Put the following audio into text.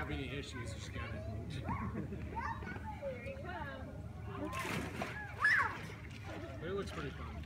have any issues, you just gotta. But it looks pretty fun.